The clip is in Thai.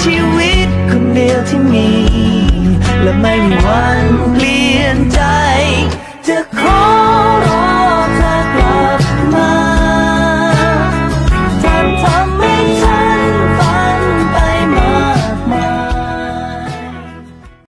ชีวิตคนเดียวที่มีและไม่มีวันเปลี่ยน